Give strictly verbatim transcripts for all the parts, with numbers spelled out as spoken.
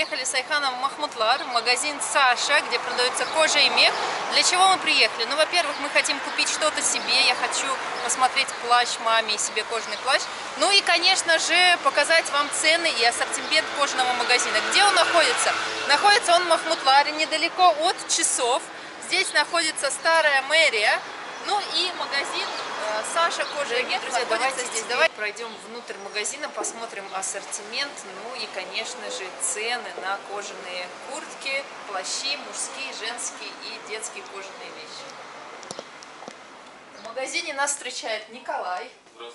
приехали с Айханом в Махмутлар, в магазин Саша, где продается кожа и мех. Для чего мы приехали? Ну, во-первых, мы хотим купить что-то себе. Я хочу посмотреть плащ маме и себе кожаный плащ. Ну и, конечно же, показать вам цены и ассортимент кожаного магазина. Где он находится? Находится он в Махмутларе, недалеко от Часов. Здесь находится старая мэрия. Ну и магазин э, Саша кожа и мех. Друзья, давайте здесь давайте пройдем внутрь магазина, посмотрим ассортимент, ну и, конечно же, цены на кожаные куртки, плащи, мужские, женские и детские кожаные вещи. В магазине нас встречает Николай,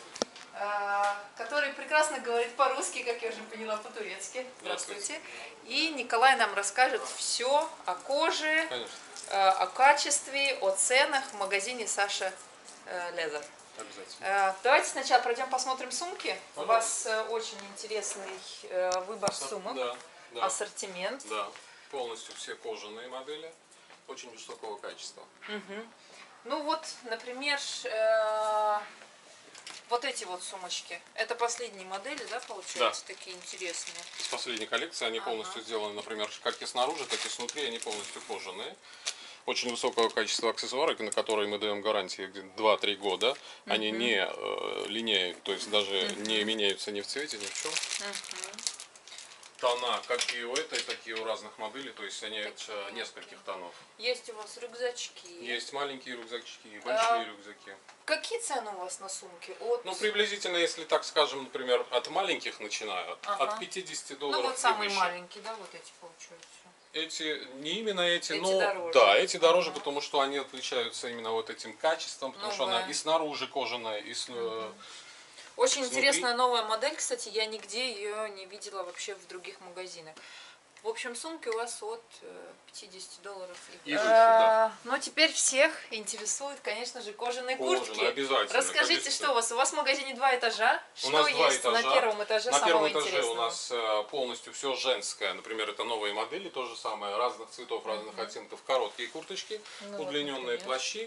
э, который прекрасно говорит по-русски, как я уже поняла, по-турецки. Здравствуйте. И Николай нам расскажет все о коже. Конечно. О качестве, о ценах в магазине Саша Лезер. Обязательно. Давайте сначала пройдем посмотрим сумки. Пожалуйста. У вас очень интересный выбор Ассор... сумок, да, да. ассортимент. Да, полностью все кожаные модели, очень высокого качества. Угу. Ну вот, например, э... вот эти вот сумочки. Это последние модели, да, получаются, да. Такие интересные. С последней коллекции они ага. полностью сделаны, например, как и снаружи, так и снутри, они полностью кожаные. Очень высокого качества аксессуары, на которые мы даем гарантии два-три года. Uh-huh. Они не э, линяют, то есть даже uh-huh. не меняются ни в цвете, ни в чем. Uh-huh. Тона, как и у этой, так и у разных моделей, то есть они Такие. нескольких тонов. Есть у вас рюкзачки. Есть маленькие рюкзачки, большие а, рюкзаки. Какие цены у вас на сумки? От... Ну, приблизительно, если так скажем, например, от маленьких начинают, ага. от пятидесяти долларов. Ну, вот самые маленькие, да, вот эти получаются. Эти, не именно эти, эти но дороже. Да, эти дороже, ага. потому что они отличаются именно вот этим качеством, потому ну, что да. она и снаружи кожаная, и с, угу. Очень снутри. Интересная новая модель, кстати, я нигде ее не видела вообще в других магазинах. В общем, сумки у вас от пятидесяти долларов. И выше, да. Но теперь всех интересует, конечно же, кожаные Кожаные, куртки. Обязательно. Расскажите, что у вас? У вас в магазине два этажа? У что нас есть два этажа. На первом этаже На самого первом этаже интересного? у нас полностью все женское. Например, это новые модели, то же самое, разных цветов, разных uh-huh. оттенков. Короткие курточки, ну, удлиненные вот, плащи.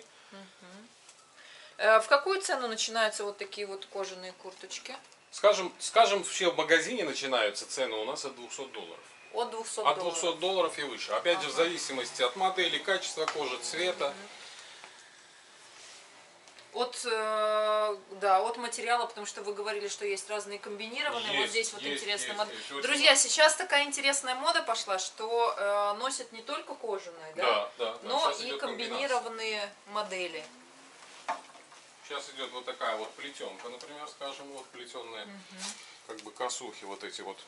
Uh-huh. В какую цену начинаются вот такие вот кожаные курточки? Скажем, скажем, все в магазине начинаются цены у нас от двухсот долларов. От двухсот От долларов. двухсот долларов и выше. Опять ага. же, в зависимости от модели, качества кожи, цвета. От, э, да, от материала, потому что вы говорили, что есть разные комбинированные. Есть, вот здесь вот есть, интересная есть, мода. есть. Друзья, сейчас такая интересная мода пошла, что э, носят не только кожаные, да, да, да, но да. и комбинированные модели. Сейчас идет вот такая вот плетенка, например, скажем, вот плетеные, угу. как бы косухи вот эти вот.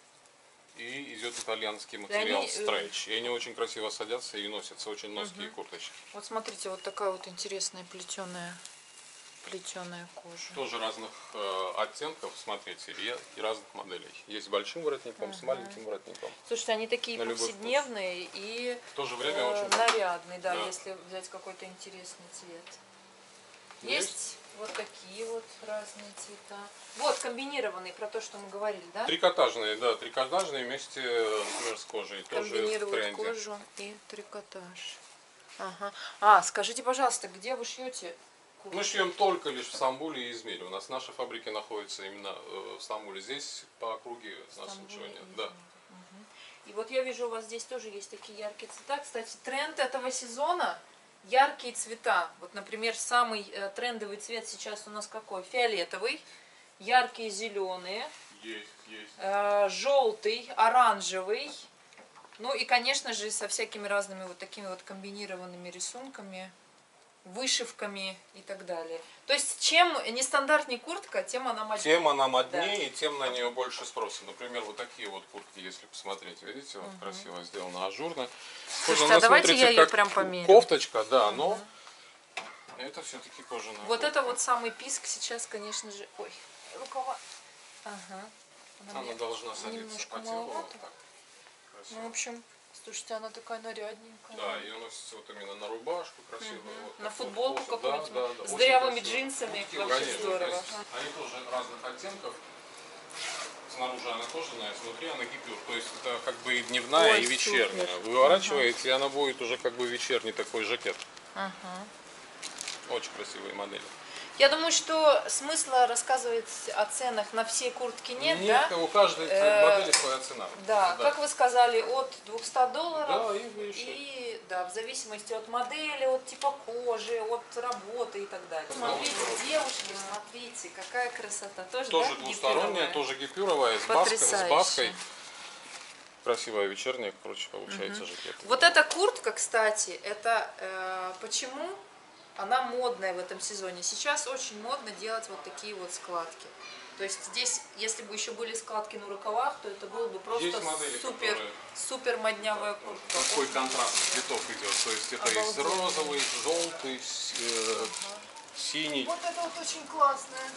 И идет итальянский материал они, стрейч. И они очень красиво садятся и носятся, очень ноские угу. курточки. Вот смотрите, вот такая вот интересная плетеная, плетеная кожа. Тоже разных э, оттенков, смотрите, и, и разных моделей. Есть с большим воротником, угу. с маленьким воротником. Слушайте, они такие повседневные и в то же время э, очень нарядные, да, да. если взять какой-то интересный цвет. Есть. Есть вот такие вот разные цвета. Вот комбинированные, про то, что мы говорили, да? Трикотажные, да, трикотажные вместе, например, с кожей. Комбинируют кожу и трикотаж. Ага. А, скажите, пожалуйста, где вы шьете куртки? Мы шьем только лишь в Стамбуле и Измире. У нас наши фабрики находятся именно в Стамбуле. Здесь по округе нас ничего нет. Да. Угу. И вот я вижу, у вас здесь тоже есть такие яркие цвета. Кстати, тренд этого сезона — яркие цвета. Вот, например, самый э, трендовый цвет сейчас у нас какой? Фиолетовый, яркие зеленые, есть, есть. Э, желтый, оранжевый. Ну и, конечно же, со всякими разными вот такими вот комбинированными рисунками, вышивками и так далее. То есть, чем нестандартнее куртка, тем она моднее. Тем она моднее, да. и тем на нее больше спроса. Например, вот такие вот куртки, если посмотреть, видите, вот угу. красиво сделано, ажурно. Слушайте, а давайте я ее прям померю. Кофточка, да, угу. но это все-таки кожаная. Вот куртка. это вот самый писк сейчас, конечно же. Ой, рукава. Ага. Она, она должна садиться по телу. Вот так. Ну, в общем, слушайте, она такая нарядненькая. Да, ее носится вот именно на рубашку красиво. Угу. Вот, на футболку вот, какую-нибудь, да, да, да, с дырявыми красиво. джинсами. Куртки, вообще конечно, здорово. Они тоже разных оттенков. Снаружи она кожаная, снутри она гипюр. То есть это как бы и дневная, Ой, и вечерняя. Супер. Выворачиваете, ага. и она будет уже как бы вечерний такой жакет. Ага. Очень красивые модели. Я думаю, что смысла рассказывать о ценах на все куртки нет, Нет, да? у каждой Э, модели своя цена. Да, Это как вы сказали, от двухсот долларов. Да, и выше. И да, в зависимости от модели, от типа кожи, от работы и так далее. Смотрите, девушки, смотрите, какая красота. Тоже, Тоже да, двусторонняя, гипюровая? тоже гипюровая, с, баск- с Потрясающе. баской. Красивая вечерняя, короче, получается Мгм. жакет. Вот эта куртка, кстати, это э, почему она модная в этом сезоне. Сейчас очень модно делать вот такие вот складки. То есть здесь, если бы еще были складки на рукавах, то это было бы просто Есть модели, супер, которые- супер моднявая куртка. Какой контраст цветов идет. То есть это есть Обалденно. розовый, желтый, с- э, синий. Вот это вот очень классная.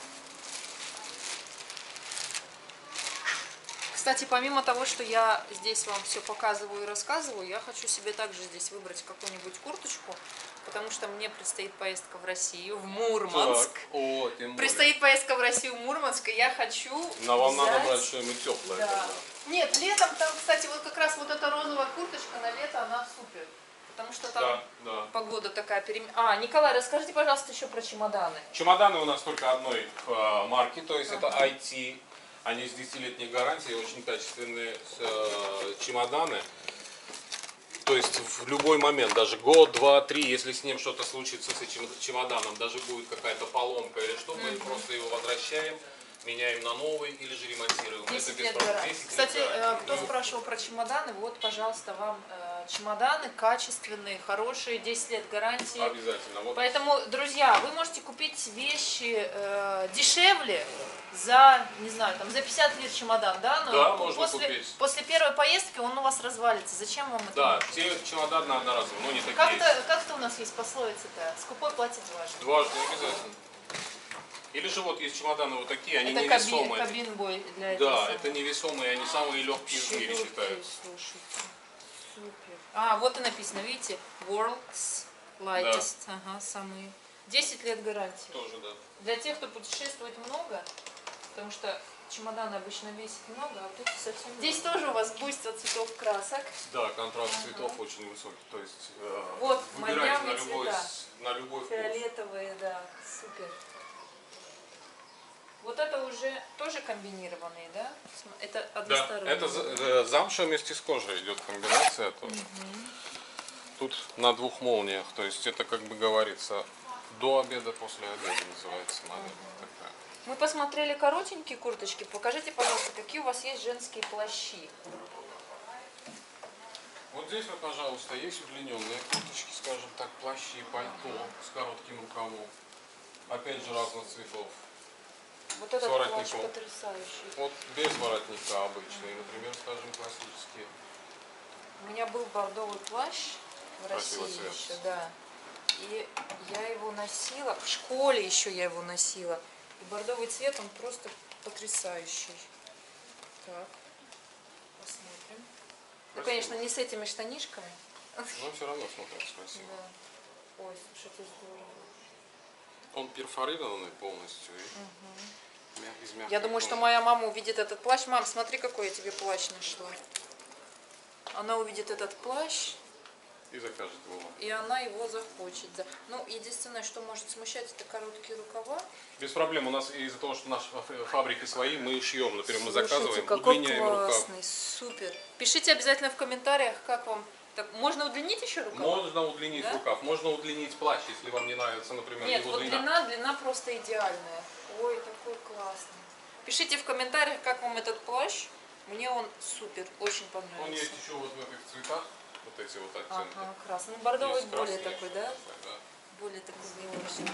Кстати, помимо того, что я здесь вам все показываю и рассказываю, я хочу себе также здесь выбрать какую-нибудь курточку, потому что мне предстоит поездка в Россию, в Мурманск. Так, о, тем более. Предстоит поездка в Россию, в Мурманск, и я хочу Но вам взять... надо брать что-нибудь теплое. Да. тогда. Нет, летом там, кстати, вот как раз вот эта розовая курточка на лето, она супер. Потому что там Да, да. погода такая перемен... А, Николай, расскажите, пожалуйста, еще про чемоданы. Чемоданы у нас только одной э, марки, то есть Ага. это ай ти. Они с десятилетней гарантией, очень качественные э, чемоданы. То есть в любой момент, даже год, два, три, если с ним что-то случится с этим чемоданом, даже будет какая-то поломка или что, мы просто его возвращаем, меняем на новый или же ремонтируем. десять Это без лет проблем. гарантии. десять лет Кстати, э, гарантии. кто Ну, спрашивал про чемоданы, вот, пожалуйста, вам э, чемоданы качественные, хорошие, десять лет гарантии. Обязательно. Вот. Поэтому, друзья, вы можете купить вещи э, дешевле за, не знаю, там за пятьдесят лет чемодан, да? Но Да, можно после, купить. после первой поездки он у вас развалится. Зачем вам это? Да, нужно? те чемоданы одноразовые, но не такие. Как-то, как-то у нас есть пословица-то, скупой платит дважды. Дважды обязательно. Или же вот есть чемоданы вот такие, они Это кабин, невесомые. кабин-бой для этого. Да, самого. это невесомые, они самые легкие в мире Вообще считаются. легкие, слушайте. Супер. А, вот и написано, видите, World's Lightest. Ага, самые. десять лет гарантии. Тоже, да. Для тех, кто путешествует много, потому что чемоданы обычно весят много, а вот эти совсем. Здесь тоже у вас буйство цветов, красок. Да, контраст цветов очень высокий. То есть э, Вот, выбирайте на моднявые любой, цвета. с- на любой вкус. Фиолетовые, да, супер. Вот это уже тоже комбинированные, да? См- Это Да, односторонние. это за- э, замша вместе с кожей идет комбинация тоже. Тут на двух молниях, то есть это, как бы говорится, до обеда, после обеда называется модель такая. Мы посмотрели коротенькие курточки. Покажите, пожалуйста, какие у вас есть женские плащи. Вот здесь вот, пожалуйста, есть удлиненные курточки, скажем так, плащи, пальто с коротким рукавом. Опять же разных цветов. Вот этот С плащ воротником. потрясающий. Вот без воротника обычные, например, скажем, классические. У меня был бордовый плащ в Красивый России цвет. еще, да. И я его носила, в школе еще я его носила. И бордовый цвет, он просто потрясающий. Так, посмотрим. Ну, Красиво. конечно, не с этими штанишками. Но все равно смотрится красиво. Да. Ой, слушайте, здорово. Он перфорированный полностью и мя- из мягкой Я думаю, что кожи. моя мама увидит этот плащ. Мам, смотри, какой я тебе плащ нашла. Она увидит этот плащ, И закажет его. и она его захочет. Да. Ну, единственное, что может смущать, это короткие рукава. Без проблем. У нас из-за того, что наши фа- фабрики свои, мы шьем. Например, мы Слушайте, заказываем, какой удлиняем рукав. классный, супер. Пишите обязательно в комментариях, как вам. Так, можно удлинить еще рукава? Можно удлинить Да? рукав, можно удлинить плащ, если вам не нравится, например, Нет, его вот длина. длина, длина просто идеальная. Ой, такой классный. Пишите в комментариях, как вам этот плащ. Мне он супер, очень Он понравился. есть еще вот в этих цветах, вот эти вот оттенки. Ага, красный. Ну, бордовый Есть более красный, такой, да? да. Более такой белый.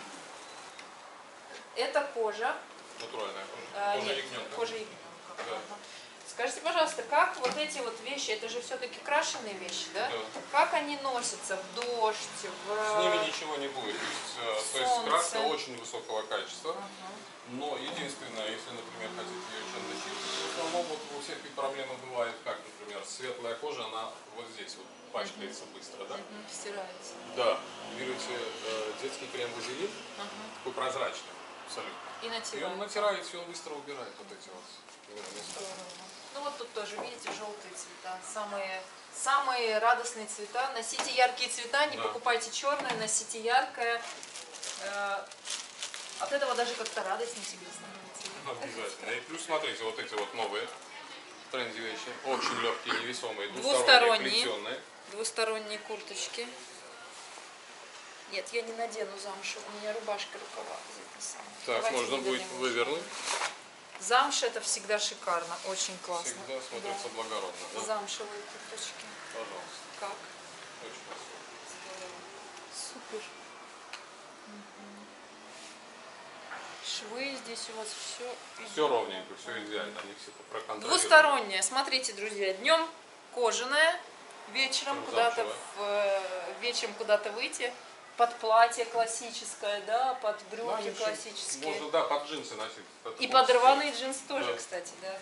Это кожа. Натуральная кожа. А, Кожа нет, ягненка. кожа ягненка. Да. Ага. Скажите, пожалуйста, как вот эти вот вещи, это же все-таки крашеные вещи, да? Да. Как они носятся в дождь, в... С ними ничего не будет. То есть, э, то есть Солнце. краска очень высокого качества. Ага. Но единственное, если, например, хотите ее чем-то чистить, в основном вот у всех проблемы бывает, как, например, светлая кожа, она вот здесь вот пачкается быстро, да? Мгм, стирается. Да. Берете э, детский крем-вазелин, Ага. такой прозрачный абсолютно. И И он натираете. натираете, и он быстро убирает вот эти вот именно места. Здорово. Ну вот тут тоже, видите, желтые цвета. Самые, самые радостные цвета. Носите яркие цвета, не Да. покупайте черные, носите яркое. Э, От этого даже как-то радость на себе становится. Обязательно. И плюс, смотрите, вот эти вот новые тренди вещи. Очень легкие, невесомые, Двусторонние. плетеные. Двусторонние курточки. Нет, я не надену замшу, у меня рубашка рукава записана. Так, Давайте можно будет вывернем. вывернуть. Замш это всегда шикарно, очень классно. Всегда смотрится Да. благородно. Да? Замшевые курточки. Пожалуйста. Как? Очень красиво. Здорово. Супер. Швы здесь у вас все. Все ровненько, все идеально. Они все проконтролированы. Двусторонняя. Смотрите, друзья, днем кожаная, вечером Там куда-то замшевая. в, э, вечером куда-то выйти. Под платье классическое, да, под Да, брюки ничего. классические. Можно, да, под джинсы носить. Это И будет под стиль. рваные джинсы тоже, Да. кстати, да.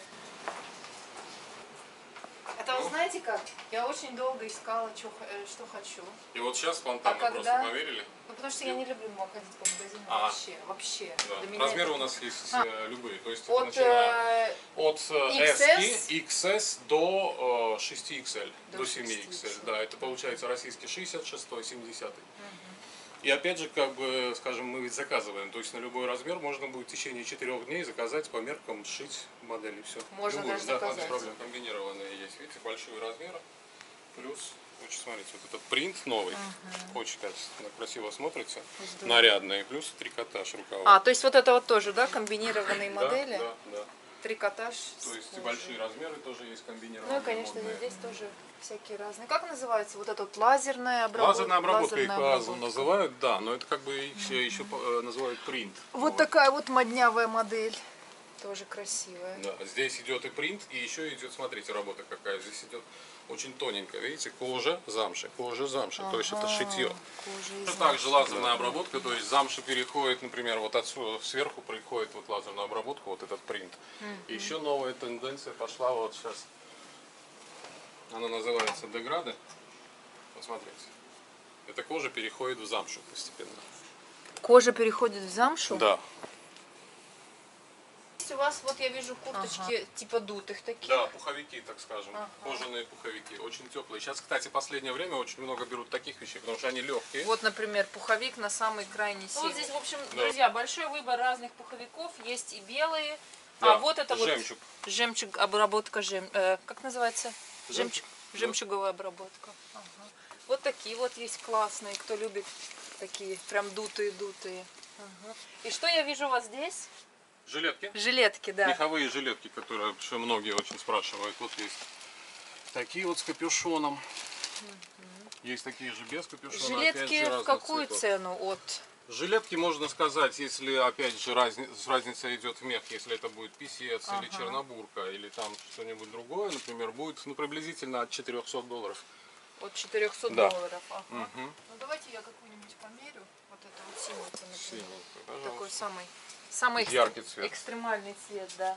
Это вы знаете как? Я очень долго искала, что, что хочу. И вот сейчас спонтанно А просто когда- поверили. Ну, потому что я не люблю ходить по магазину А. вообще. Вообще. Да. Для меня Размеры это- у нас есть А. э, любые. То есть это От начиная э, от э, икс эс? S, икс эс до э, шесть икс эль, До до семь шесть икс эль. икс эль. Да, это получается российский шестьдесят шесть, семьдесят. И опять же, как бы, скажем, мы ведь заказываем. То есть на любой размер можно будет в течение четырех дней заказать по меркам, сшить модели. Все. Можно Любую, даже да, заказать. без проблем. Комбинированные есть. Видите, большие размеры. Плюс, очень, смотрите, вот этот принт новый. Очень качественно, красиво смотрится. Здорово. Нарядный. И плюс трикотаж рукава. А, то есть вот это вот тоже, да, комбинированные Да, модели? Да, да. Трикотаж. То есть с и кожей. большие размеры тоже есть комбинированные. Ну и, конечно, модные. здесь тоже всякие разные. Как называется вот эта вот лазерная обработка? Лазерная обработка их Лазерная по-разному обработка. называют, да, но это как бы еще, еще э, называют принт. Вот такая вот моднявая модель. Тоже красивая. Да, здесь идет и принт, и еще идет, смотрите, работа какая. Здесь идет очень тоненькая, видите, кожа, замша, кожа, замша, то есть это шитье. Кожа из Это также замши. лазерная обработка, то есть замша переходит, например, вот отсюда сверху приходит вот лазерная обработка, вот этот принт. И еще новая тенденция пошла вот сейчас. Она называется деграды. Посмотрите. Эта кожа переходит в замшу постепенно. Кожа переходит в замшу? Да. У вас, вот я вижу курточки типа дутых таких. Да, пуховики, так скажем, Ага. кожаные пуховики, очень теплые. Сейчас, кстати, в последнее время очень много берут таких вещей, потому что они легкие. Вот, например, пуховик на самый крайний север. Вот здесь, в общем, Да. друзья, большой выбор разных пуховиков. Есть и белые. Да, А вот это жемчуг. вот жемчуг, обработка жем... э, как называется? Жемчуг. Жемчуг. Жемчуговая обработка. Ага. Вот такие вот есть классные, кто любит такие прям дутые-дутые. Ага. И что я вижу у вас здесь? Жилетки. Жилетки, да. Меховые жилетки, которые еще многие очень спрашивают. Вот есть такие вот с капюшоном. Есть такие же без капюшона. опять Жилетки же, в разных какую цветов. цену от? Жилетки можно сказать, если опять же разни- разница идет в мех, если это будет писец или Ага. чернобурка, или там что-нибудь другое, например, будет ну, приблизительно от четырёхсот долларов. От четырёхсот Да. долларов. Ага. Мгм. Ну давайте я какую-нибудь померю. Вот это вот синий, например. Синенькая, Такой пожалуйста. самый, самый экстр- Яркий цвет. экстремальный цвет, да.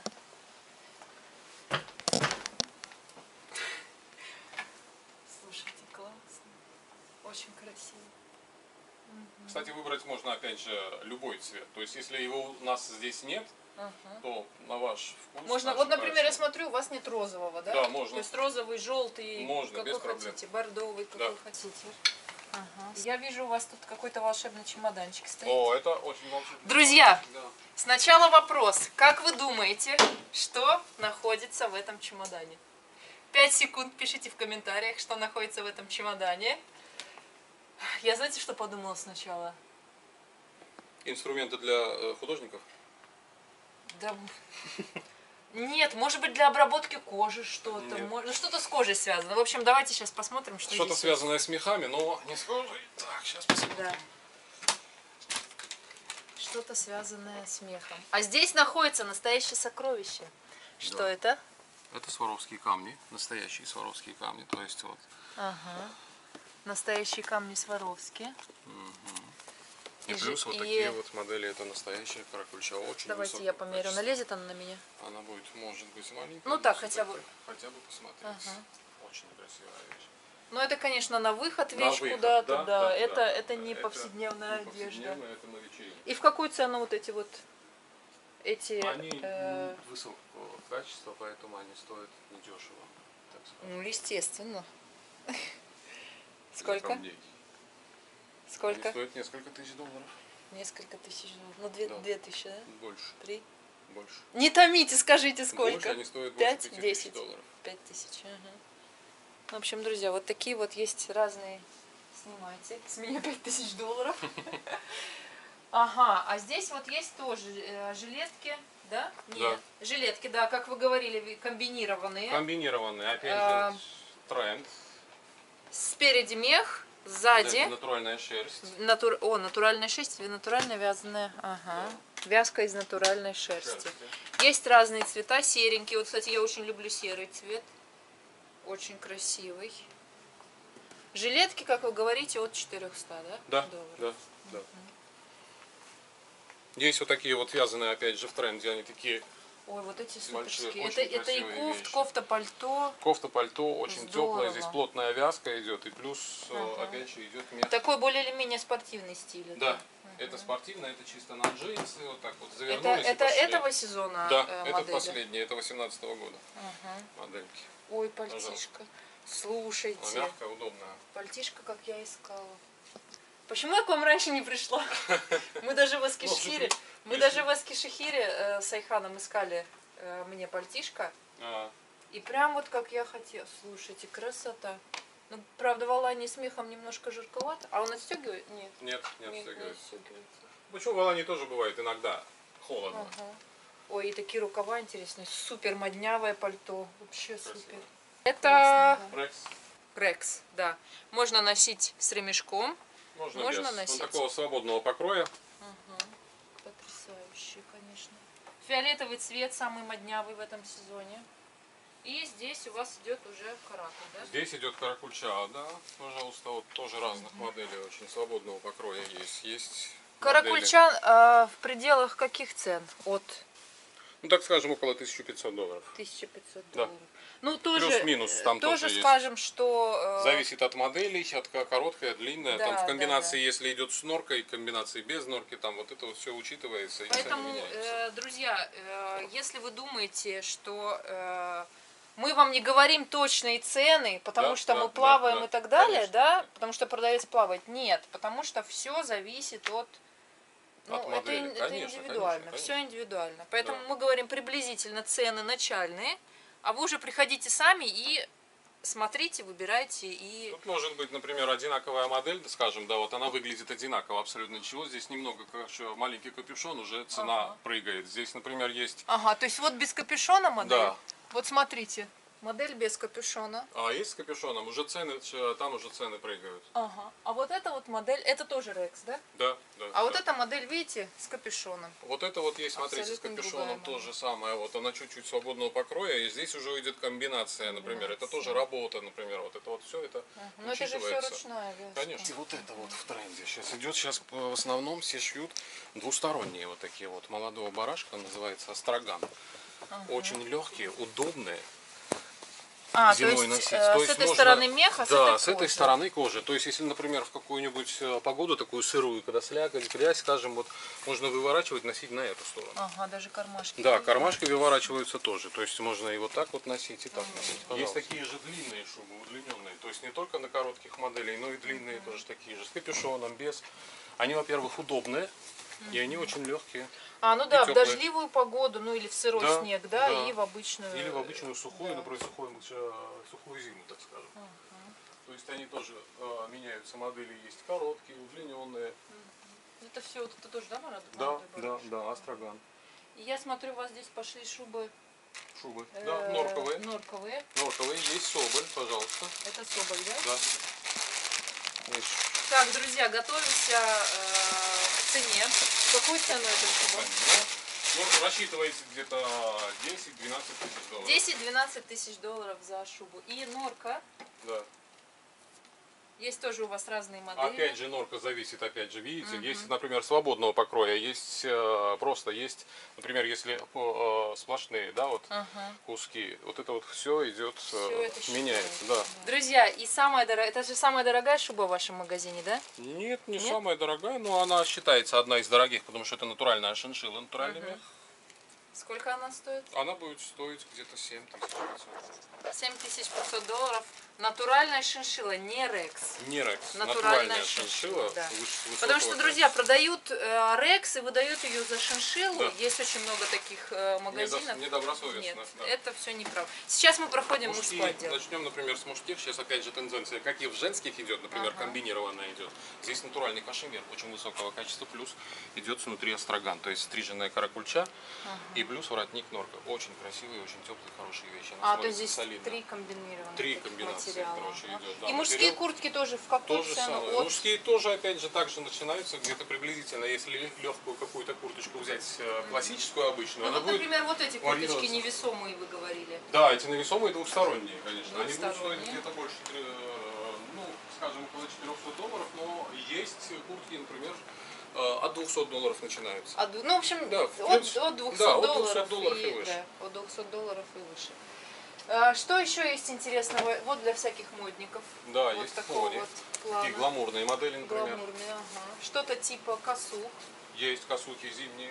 Слушайте, классно. Очень красиво. Кстати, выбрать можно опять же любой цвет. То есть, если его у нас здесь нет, Ага. то на ваш вкус. Можно, на вот, ваш например, я красивый. смотрю, у вас нет розового, да? Да, можно. То есть розовый, желтый, Можно, какой без проблем. хотите, бордовый, какой Да. хотите. Ага. Я вижу, у вас тут какой-то волшебный чемоданчик стоит. О, это очень волшебно. Друзья, Да. сначала вопрос. Как вы думаете, что находится в этом чемодане? Пять секунд пишите в комментариях, что находится в этом чемодане. Я знаете, что подумала сначала? Инструменты для э, художников. Да... Нет, может быть для обработки кожи что-то. Нет. может- Что-то с кожей связано. В общем, давайте сейчас посмотрим, что Что-то здесь связанное с мехами, но не с кожей. Так, сейчас посмотрим. есть. Да. Что-то связанное с мехом. А здесь находится настоящее сокровище. Что Да. это? Это сваровские камни, настоящие сваровские камни. То есть вот. Ага. Настоящие камни Сваровски. И, И плюс же- вот и- такие вот модели, это настоящая каракульча, очень Давайте высокого я померю. качества. Налезет она на меня? Она будет, может быть, маленькая. Ну но так, всё-таки хотя бы. Хотя бы посмотреть. Ага. Очень красивая вещь. Ну это, конечно, на выход На вещь выход, куда-то, да. да, да, это, да, это да. не Это повседневная не одежда. повседневная, это на вечеринку. И в какую цену вот эти вот эти? Они э, м, высокого качества, поэтому они стоят недешево. Так скажем. Ну, естественно. Для Сколько? камней. Сколько? Они стоят несколько тысяч долларов. Несколько тысяч долларов. Ну, две, Да. две тысячи, да? Больше. Три? Больше. Не томите, скажите, сколько? Больше они стоят больше Пять, пяти тысяч десять, долларов. пять тысяч. Ага. В общем, друзья, вот такие вот есть разные. Снимайте. С меня пять тысяч долларов. Ага, а здесь вот есть тоже э, жилетки, да? Нет. Жилетки, да, как вы говорили, комбинированные. Комбинированные, опять А, же, тренд. Спереди мех, сзади. Это натуральная шерсть. Натур... О, натуральная шерсть или натурально вязаная. Ага. Вязка из натуральной шерсти. Шерсти. Есть разные цвета, серенькие. Вот, кстати, я очень люблю серый цвет. Очень красивый. Жилетки, как вы говорите, от четырёхсот, да? Да, долларов. да, да. Есть вот такие вот вязаные, опять же, в тренде. Они такие Ой, вот эти большие, суперские. очень Это, это и красивые кофт, вещи. кофта, пальто. Кофта, пальто, очень Здорово. теплая. Здесь плотная вязка идет. И плюс, Ага. опять же, идет мех. Такой более или менее спортивный стиль. Да, это. это спортивно, это чисто на джинсы. Вот так вот Это, завернулись и это пошли. этого сезона Да, э, это модели? последний, это восемнадцатого года Ага. модельки. Ой, пальтишко. Слушайте. Она мягкая, удобная. Пальтишко, как я искала. Почему я к вам раньше не пришла? Мы даже в Аскишехире, мы даже в Аскишехире э, с Айханом искали э, мне пальтишко. А, И прям вот как я хотела. Слушайте, красота. Ну, правда, в Алании с мехом немножко жарковато. А он отстегивает? Нет. нет, не Не, не отстегивается. отстегивается. Почему в Алании тоже бывает иногда холодно. Ага. Ой, и такие рукава интересные. Супер моднявое пальто. Вообще Красиво. супер. Это Красиво, да. Рекс. Рекс, да. Можно носить с ремешком. Можно, Можно без. носить. Он такого свободного покроя. Ага. Потрясающий, конечно. Фиолетовый цвет, самый моднявый в этом сезоне. И здесь у вас идет уже каракуль, да? Здесь идет каракульча, да, пожалуйста, вот тоже разных моделей, очень свободного покроя есть. Есть модели, Каракульчан э, в пределах каких цен? От ну так скажем, около тысячи пятисот долларов. тысячи пятисот Да. долларов. Ну, тоже, Плюс-минус, там тоже тоже есть. скажем, что... э, Зависит от моделей, от ка- короткая, длинная. Да, Там в да, комбинации, да. если идет с норкой, комбинации без норки, там вот это вот все учитывается и цены Поэтому, меняются. э, друзья, э, если вы думаете, что э, мы вам не говорим точные цены, потому Да, что да, мы да, плаваем да, и так далее, конечно, да, конечно. потому что продавец плавает, нет, потому что все зависит от... Ну, От это, модели. ин- это Конечно, индивидуально, конечно, все индивидуально. Поэтому Да. мы говорим приблизительно цены начальные, а вы уже приходите сами и смотрите, выбирайте и... Тут может быть, например, одинаковая модель, да, скажем, да, вот она выглядит одинаково абсолютно ничего. Здесь немного, короче, маленький капюшон, уже цена Ага. прыгает. Здесь, например, есть... Ага, то есть вот без капюшона модель? Да. Вот смотрите, модель без капюшона. А есть с капюшоном, уже цены, ч- там уже цены прыгают. Ага. А вот эта вот модель, это тоже Рекс, да? Да, да. А да. вот эта модель, видите, с капюшоном. Вот это вот есть, смотрите, с Абсолютно капюшоном другая то же самое. Вот она чуть-чуть свободного покроя, и здесь уже идет комбинация, например. Это Комбинация. тоже работа, например. Вот это вот все это Ну это же все учитывается. ручная вязка. Конечно. И вот это вот в тренде сейчас идет. Сейчас в основном все шьют двусторонние вот такие вот молодого барашка, называется астраган. Очень легкие, удобные. А, то Зимой есть, носить. э, То с есть этой можно- стороны мех, а с да, этой с этой кожа. стороны кожи. То есть, если, например, в какую-нибудь э, погоду такую сырую, когда слякоть, грязь, скажем, вот можно выворачивать, носить на эту сторону. Ага, даже кармашки. Да, кармашки выворачиваются тоже. То есть можно и вот так вот носить, и так носить. Есть Пожалуйста. такие же длинные шубы, удлиненные. То есть не только на коротких моделей, но и длинные тоже такие же. С капюшоном, без. Они, во-первых, удобные, и они очень легкие. А, ну да, в теплые. дождливую погоду, ну или в сырой Да, снег, да, да. и в обычную. Или в обычную сухую, да. например, сухую, э, сухую зиму, так скажем. То есть они тоже э, меняются, модели есть короткие, удлиненные. Это все, вот это тоже, да, Марат? Да, Молодой да, барашек? да, астраган. И я смотрю, у вас здесь пошли шубы Шубы. э, Да, норковые. норковые. Норковые, есть соболь, пожалуйста. Это соболь, да? Да. Есть. Так, друзья, готовимся э, к цене. Какую цену это шуба? Ну, рассчитывайте где-то десять-двенадцать тысяч долларов. десять-двенадцать тысяч долларов за шубу. И норка. Да. Есть тоже у вас разные модели. Опять же, норка зависит, опять же, видите, есть, например, свободного покроя, есть э, просто, есть, например, если э, сплошные, да, вот Ага. куски, вот это вот все идет, Всё э, это меняется, считается, да. Друзья, и самая дорогая, это же самая дорогая шуба в вашем магазине, да? Нет, не Нет? самая дорогая, но она считается одна из дорогих, потому что это натуральная шиншилла, натуральный мех. Сколько она стоит? Она будет стоить где-то семь тысяч пятьсот. семь тысяч пятьсот долларов. Натуральная шиншилла, не рекс. Не рекс, Натуральная натуральная шиншилла, шиншилла. да. выс- Потому что, высокого друзья, продают э, рекс и выдают ее за шиншиллу. Да. Есть очень много таких э, качества. магазинов. Недо- Недобросовестно. Нет, да. это все неправда. Сейчас мы проходим Мужские, мужской отдел. начнем, например, с мужских. Сейчас опять же тенденция, как и в женских идет, например, Ага. комбинированная идет. Здесь натуральный кашемир, очень высокого качества, плюс идет внутри астраган, то есть стриженная каракульча Ага. и плюс воротник норка. Очень красивые, очень теплые, хорошие вещи. Она А, то смотрится есть здесь солидно. три комбинированных Три таких комбинации, материала. короче, Ага. идет, да, И мужские материал. куртки тоже в какую То же цену? самое. От... Мужские тоже, опять же, также начинаются где-то приблизительно. Если легкую какую-то курточку взять э, классическую обычную, Ну, она вот, будет... например, вот эти курточки варьироваться. невесомые, вы говорили. Да, эти навесомые двухсторонние, конечно. Они будут стоить Двухсторонние. где-то больше, э, ну, скажем, около четырёхсот долларов, но есть куртки, например, э, от двухсот долларов начинаются. А, ду- ну, в общем, Да, от, в принципе, от двухсот да, от долларов, двухсот долларов и и, выше. да, от двухсот долларов и выше. А, что еще есть интересного? Вот для всяких модников. Да, вот есть такого моде. вот плана. Такие гламурные модели, например. Гламурные, ага. Что-то типа косух, Есть косухи зимние,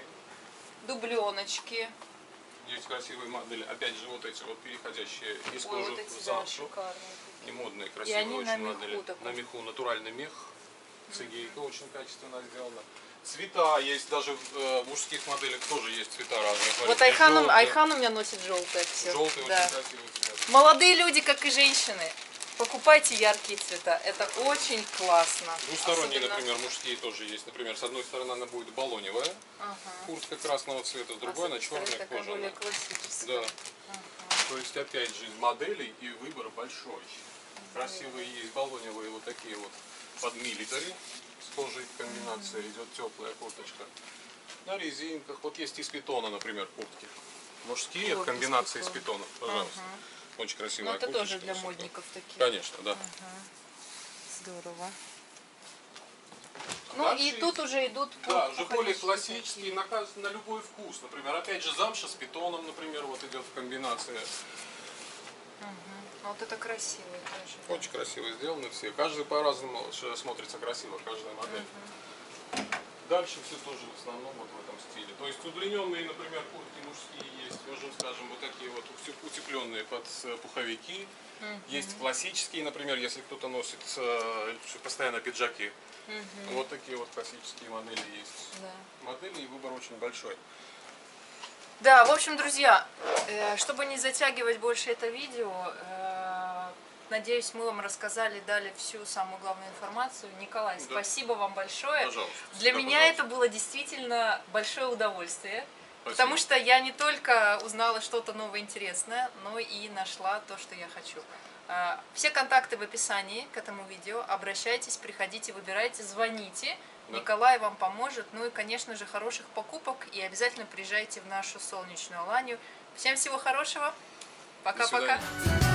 дубленочки. есть красивые модели. Опять же, вот эти вот переходящие из Ой, кожи вот эти, в да, замшу. шикарные. И модные, И красивые они очень на меху модели. таком. На меху, натуральный мех. Цигейка очень качественно сделана. Цвета есть даже в э, мужских моделях тоже есть цвета разные. Вот Смотрите, Айхан, у- желтый, Айхан у меня носит желтое все. желтый да. очень красивый цвет. Молодые люди, как и женщины, покупайте яркие цвета. Это очень классно. Двусторонние, Особенно- например, мужские тоже есть. Например, с одной стороны она будет баллоневая, Ага. куртка красного цвета, с другой А она с этой стороны черная такая более кожаная. классическая. Да. То есть опять же моделей и выбор большой. Красивые есть баллоневые вот такие вот под милитари. С кожей комбинация идет теплая курточка. На резинках. Вот есть из питона, например, куртки. Мужские Вот, в комбинации из с питона. питоном. Пожалуйста. Очень Ну, красивая это курточка. тоже для высокая. модников такие. Конечно, да. Здорово. Ну Дальше и тут уже идут Да, пух- уже пуховички более классические, такие. на, каз- на любой вкус. Например, опять же, замша с питоном, например, вот идет в комбинации. Ну, вот это красивые тоже. да. Очень красиво сделаны все. Каждый по-разному ш- смотрится красиво, каждая модель. Дальше все тоже в основном вот в этом стиле. То есть удлиненные, например, куртки мужские есть, уже, скажем, вот такие вот ути- утепленные под э, пуховики. Есть классические, например, если кто-то носит э, постоянно пиджаки. Вот такие вот классические модели есть. Да. Модели и выбор очень большой. Да, в общем, друзья, э, чтобы не затягивать больше это видео, э, надеюсь, мы вам рассказали, дали всю самую главную информацию. Николай, Да. спасибо вам большое. Пожалуйста. Для всегда меня пожалуйста. это было действительно большое удовольствие. Спасибо. Потому что я не только узнала что-то новое интересное, но и нашла то, что я хочу. Э, Все контакты в описании к этому видео. Обращайтесь, приходите, выбирайте, звоните. Да. Николай вам поможет. Ну и, конечно же, хороших покупок. И обязательно приезжайте в нашу солнечную Аланию. Всем всего хорошего. Пока-пока. свидания.